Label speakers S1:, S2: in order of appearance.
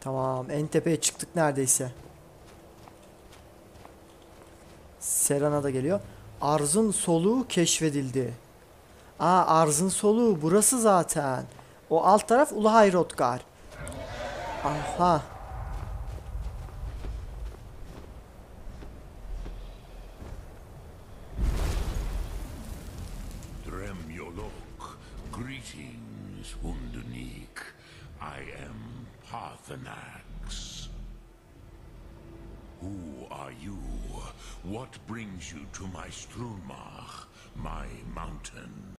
S1: Tamam, en tepeye çıktık neredeyse. Serana da geliyor. Arzın soluğu keşfedildi. Arzın soluğu burası zaten. O alt taraf Ulahay Rotgar. Aha.
S2: Dremyolok, greetings, Undunik. I am Parthenax. Who are you? What brings you to my Strunmach, my mountain?